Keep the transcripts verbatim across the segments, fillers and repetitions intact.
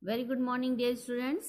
Very good morning dear students.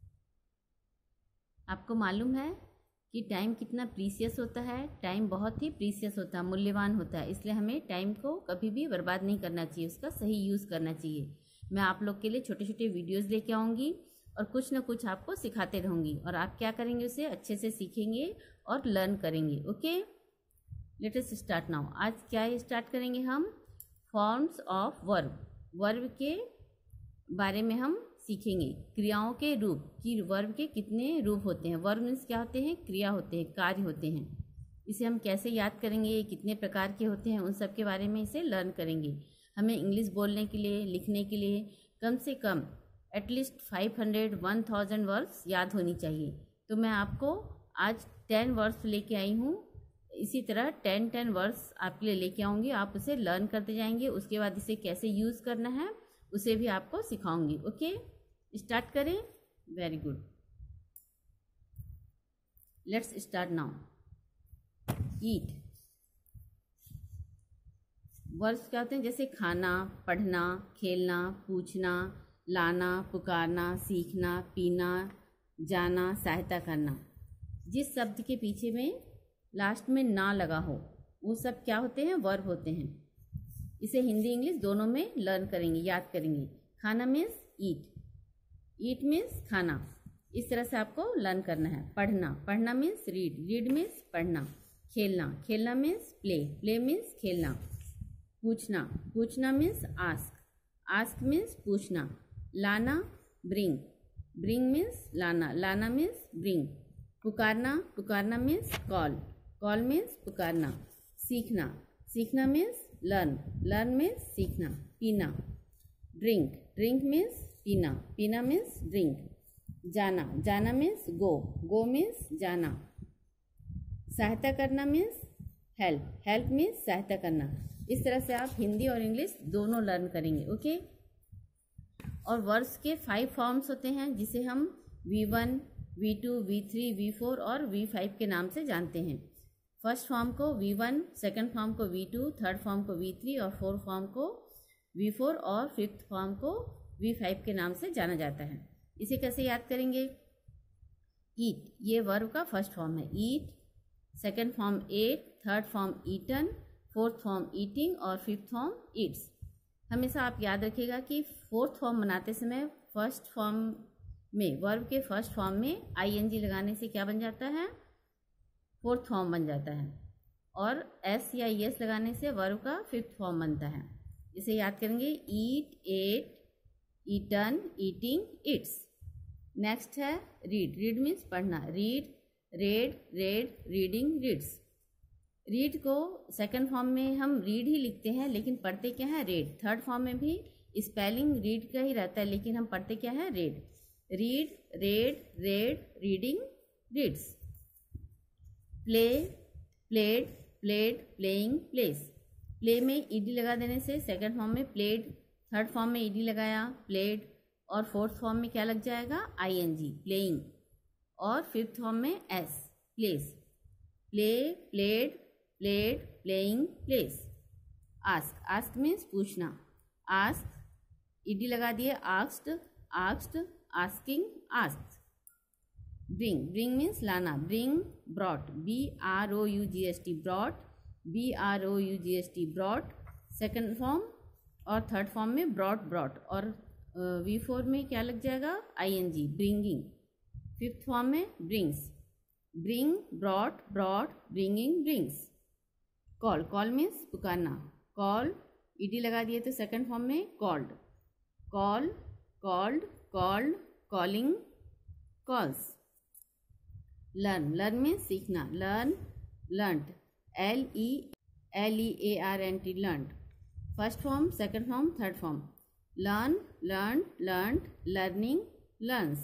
आपको मालूम है कि टाइम कितना प्रीसियस होता है। टाइम बहुत ही प्रीसियस होता है, मूल्यवान होता है, इसलिए हमें टाइम को कभी भी बर्बाद नहीं करना चाहिए, उसका सही यूज़ करना चाहिए। मैं आप लोग के लिए छोटे छोटे वीडियोस लेके आऊँगी और कुछ ना कुछ आपको सिखाते रहूँगी और आप क्या करेंगे, उसे अच्छे से सीखेंगे और लर्न करेंगे। Okay, let us start now. आज क्या स्टार्ट करेंगे हम? Forms of verb. वर्ब के बारे में हम सीखेंगे। क्रियाओं के रूप कि वर्ब के कितने रूप होते हैं। वर्ब मीन्स क्या होते हैं? क्रिया होते हैं, कार्य होते हैं। इसे हम कैसे याद करेंगे, कितने प्रकार के होते हैं, उन सब के बारे में इसे लर्न करेंगे। हमें इंग्लिश बोलने के लिए, लिखने के लिए कम से कम at least five hundred one thousand words याद होनी चाहिए। तो मैं आपको आज टेन वर्ड्स लेके आई हूँ। इसी तरह टेन टेन वर्ड्स आपके लिए लेके आऊँगी, आप उसे लर्न करते जाएंगे। उसके बाद इसे कैसे यूज़ करना है उसे भी आपको सिखाऊंगी। ओके, स्टार्ट करें। Very good, let's start now. Eat. Words क्या होते हैं? जैसे खाना, पढ़ना, खेलना, पूछना, लाना, पुकारना, सीखना, पीना, जाना, सहायता करना। जिस शब्द के पीछे में लास्ट में ना लगा हो वो सब क्या होते हैं? वर्ब होते हैं। इसे हिंदी इंग्लिश दोनों में लर्न करेंगे, याद करेंगे। खाना मीन्स ईट, ईट मीन्स खाना। इस तरह से आपको लर्न करना है। पढ़ना, पढ़ना मीन्स रीड, रीड मीन्स पढ़ना। खेलना, खेलना मीन्स प्ले, प्ले मीन्स खेलना। पूछना, पूछना मीन्स आस्क, आस्क मीन्स पूछना। लाना, ब्रिंग, ब्रिंग मीन्स लाना, लाना मीन्स ब्रिंग। पुकारना, पुकारना मीन्स कॉल, कॉल मीन्स पुकारना। सीखना, सीखना मीन्स लर्न, लर्न मीन्स सीखना। पीना, ड्रिंक, ड्रिंक मीन्स पीना, पीना मीन्स ड्रिंक। जाना, जाना मीन्स गो, गो मीन्स जाना। सहायता करना मीन्स हेल्प, हेल्प मीन्स सहायता करना। इस तरह से आप हिंदी और इंग्लिश दोनों लर्न करेंगे। ओके, और वर्ड्स के फाइव फॉर्म्स होते हैं जिसे हम V one, V two, V three, V four और वी फाइव के नाम से जानते हैं। फर्स्ट फॉर्म को वी वन, सेकंड फॉर्म को वी टू, थर्ड फॉर्म को वी थ्री और फोर्थ फॉर्म को वी फोर और फिफ्थ फॉर्म को वी फाइव के नाम से जाना जाता है। इसे कैसे याद करेंगे? ईट, ये वर्ब का फर्स्ट फॉर्म है, eat. Second form ate, third form eaten, fourth form eating और फिफ्थ फॉर्म ईट्स। हमेशा आप याद रखिएगा कि फोर्थ फॉर्म बनाते समय फर्स्ट फॉर्म में, वर्ब के फर्स्ट फॉर्म में आई एन जी लगाने से क्या बन जाता है? फोर्थ फॉर्म बन जाता है। और एस या एस लगाने से वर्ब का फिफ्थ फॉर्म बनता है। इसे याद करेंगे। Eat, ate, eaten, eating, eats. Next है रीड, रीड मीन्स पढ़ना। Read, read, read, reading, reads. Read को सेकंड फॉर्म में हम रीड ही लिखते हैं लेकिन पढ़ते क्या है? रेड। थर्ड फॉर्म में भी स्पेलिंग रीड का ही रहता है लेकिन हम पढ़ते क्या है? Read. Read, read, read, reading, reads. Play, played, played, playing, plays. Play में ईडी लगा देने से सेकंड फॉर्म में प्लेड, थर्ड फॉर्म में ईडी लगाया प्लेड और फोर्थ फॉर्म में क्या लग जाएगा? ING, playing. और फिफ्थ फॉर्म में S, plays. Play, played, played, playing, plays. Ask, ask means पूछना। आस्क, ईडी लगा दिए, asked, asked, asking, asked. Bring, bring means लाना। Bring, brought, B R O U G S T, brought, B R O U G S T, brought. Second form और third form में brought, brought. और V four में क्या लग जाएगा? I N G, bringing. Fifth form में brings, bring, brought, brought, bringing, brings. Call, call means पुकारना। Call, ED लगा दिए तो सेकेंड फॉर्म में called, call, called, called, calling, calls. Learn, learn means सीखना। Learn, learnt, L E L E A R N T, learnt. First form, second form, third form. Learn, learn, learnt, learning, learns.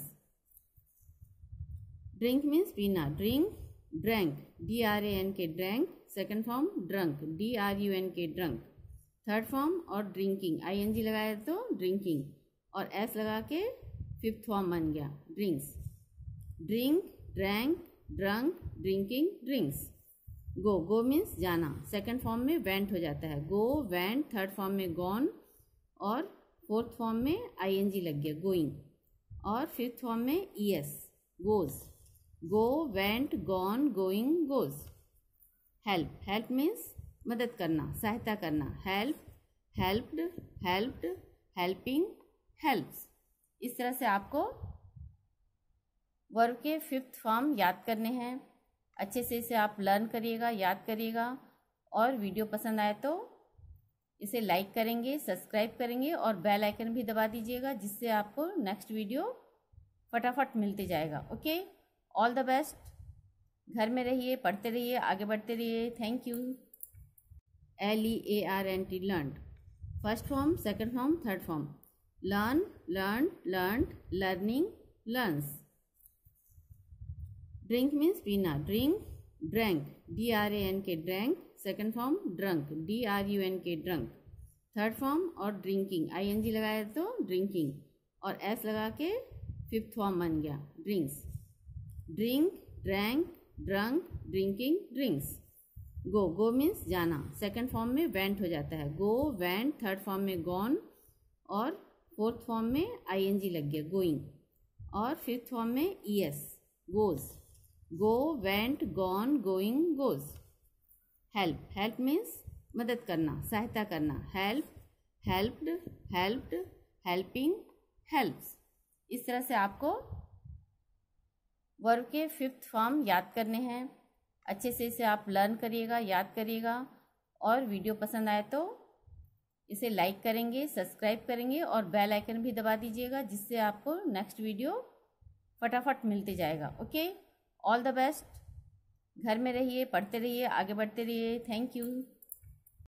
Drink means पीना। Drink, drank, D R A N K, drank. Second form drunk, D R U N K, drunk. Third form और drinking, I N G लगाया तो drinking और S लगा के fifth form बन गया, drinks. Drink, drank, drunk, drinking, drinks. Go, go means जाना। Second form में वेंट हो जाता है, गो, वेंट। थर्ड फॉर्म में गॉन और फोर्थ फॉर्म में आई एन जी लग गया गोइंग, और फिफ्थ फॉर्म में E S goes, go, went, gone, going, goes. Help, help means मदद करना, सहायता करना, help, helped, helped, helping, helps. इस तरह से आपको वर्ब के फिफ्थ फॉर्म याद करने हैं। अच्छे से इसे आप लर्न करिएगा, याद करिएगा, और वीडियो पसंद आए तो इसे लाइक करेंगे, सब्सक्राइब करेंगे और बेल आइकन भी दबा दीजिएगा, जिससे आपको नेक्स्ट वीडियो फटाफट मिलते जाएगा। Okay, all the best. घर में रहिए, पढ़ते रहिए, आगे बढ़ते रहिए। Thank you. L E A R N T, learn. First form, second form, third form. Learn, learn, learnt, learning, learns. Drink means पीना, drink, drank, D R A N K, drank. Second form drunk, D R U N K, drunk. Third form और drinking, I N G लगाया तो drinking, और S लगा के fifth form बन गया drinks. Drink, drank, drunk, drinking, drinks. Go, go means जाना, second form में वेंट हो जाता है, गो, वेंट। थर्ड फॉर्म में गॉन, और फोर्थ फॉर्म में आई एन जी लग गया गोइंग, और फिफ्थ फॉर्म में E S goes, go, went, gone, going, goes. Help, help means मदद करना, सहायता करना, help, helped, helped, helping, helps. इस तरह से आपको वर्ब के फिफ्थ फॉर्म याद करने हैं। अच्छे से इसे आप लर्न करिएगा, याद करिएगा, और वीडियो पसंद आए तो इसे लाइक करेंगे, सब्सक्राइब करेंगे और बेल आइकन भी दबा दीजिएगा, जिससे आपको नेक्स्ट वीडियो फटाफट मिलते जाएगा। Okay, all the best. घर में रहिए, पढ़ते रहिए, आगे बढ़ते रहिए। Thank you.